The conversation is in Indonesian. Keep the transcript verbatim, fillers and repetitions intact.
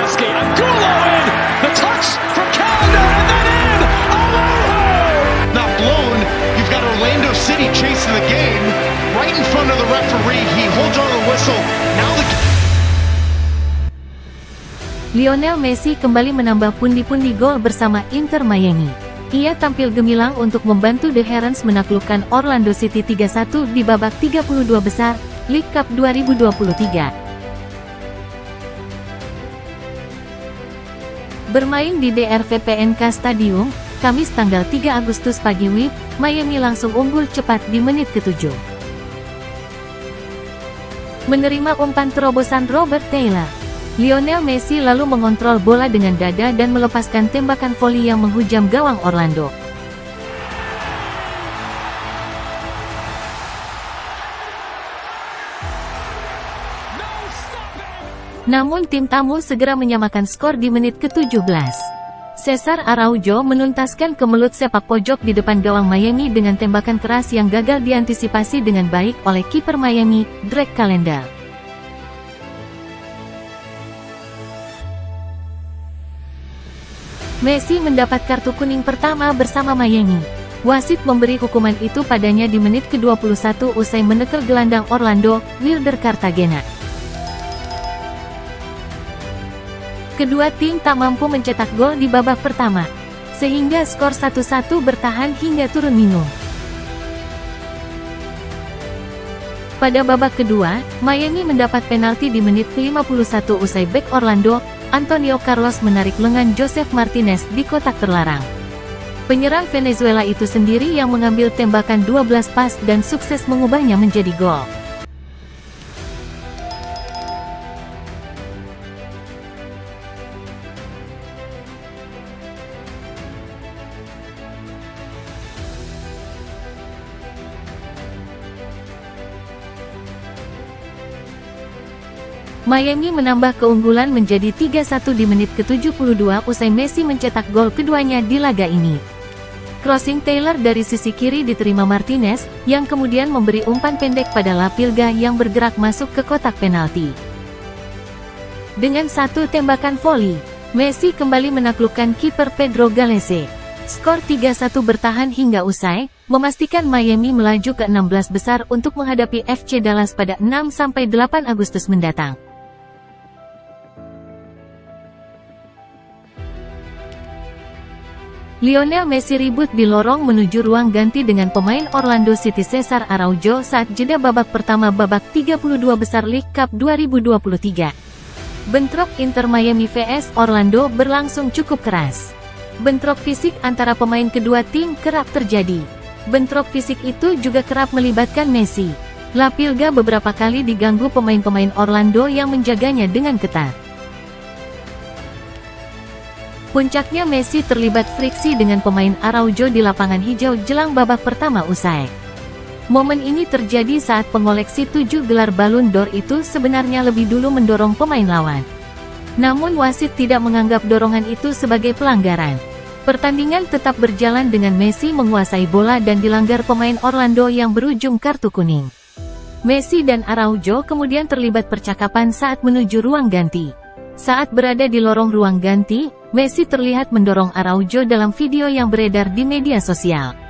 Messi, Angulo in, the touch from Calendar, and then in, Araujo! Not blown, you've got Orlando City chasing the game, right in front of the referee, he holds on to the whistle, now the... Lionel Messi kembali menambah pundi-pundi gol bersama Inter Miami. Ia tampil gemilang untuk membantu The Herons menaklukkan Orlando City tiga satu di babak tiga puluh dua besar, League Cup dua ribu dua puluh tiga. Bermain di D R V P N K Stadium, Kamis tanggal tiga Agustus pagi W I B, Miami langsung unggul cepat di menit ketujuh. Menerima umpan terobosan Robert Taylor, Lionel Messi lalu mengontrol bola dengan dada dan melepaskan tembakan voli yang menghujam gawang Orlando. Namun tim tamu segera menyamakan skor di menit ke tujuh belas. Cesar Araujo menuntaskan kemelut sepak pojok di depan gawang Miami dengan tembakan keras yang gagal diantisipasi dengan baik oleh kiper Miami, Drake Calendar. Messi mendapat kartu kuning pertama bersama Miami. Wasit memberi hukuman itu padanya di menit ke dua puluh satu usai menekel gelandang Orlando, Wilder Cartagena. Kedua tim tak mampu mencetak gol di babak pertama, sehingga skor satu satu bertahan hingga turun minum. Pada babak kedua, Miami mendapat penalti di menit ke lima puluh satu usai bek Orlando, Antonio Carlos menarik lengan Joseph Martinez di kotak terlarang. Penyerang Venezuela itu sendiri yang mengambil tembakan dua belas pas dan sukses mengubahnya menjadi gol. Miami menambah keunggulan menjadi tiga satu di menit ke tujuh puluh dua usai Messi mencetak gol keduanya di laga ini. Crossing Taylor dari sisi kiri diterima Martinez, yang kemudian memberi umpan pendek pada Lapilga yang bergerak masuk ke kotak penalti. Dengan satu tembakan voli, Messi kembali menaklukkan kiper Pedro Gallese. Skor tiga satu bertahan hingga usai, memastikan Miami melaju ke enam belas besar untuk menghadapi F C Dallas pada enam sampai delapan Agustus mendatang. Lionel Messi ribut di lorong menuju ruang ganti dengan pemain Orlando City Cesar Araujo saat jeda babak pertama babak tiga puluh dua besar League Cup dua ribu dua puluh tiga. Bentrok Inter Miami vs Orlando berlangsung cukup keras. Bentrok fisik antara pemain kedua tim kerap terjadi. Bentrok fisik itu juga kerap melibatkan Messi. Lapilga beberapa kali diganggu pemain-pemain Orlando yang menjaganya dengan ketat. Puncaknya Messi terlibat friksi dengan pemain Araujo di lapangan hijau jelang babak pertama usai. Momen ini terjadi saat pengoleksi tujuh gelar Ballon d'Or itu sebenarnya lebih dulu mendorong pemain lawan. Namun wasit tidak menganggap dorongan itu sebagai pelanggaran. Pertandingan tetap berjalan dengan Messi menguasai bola dan dilanggar pemain Orlando yang berujung kartu kuning. Messi dan Araujo kemudian terlibat percakapan saat menuju ruang ganti. Saat berada di lorong ruang ganti, Messi terlihat mendorong Araujo dalam video yang beredar di media sosial.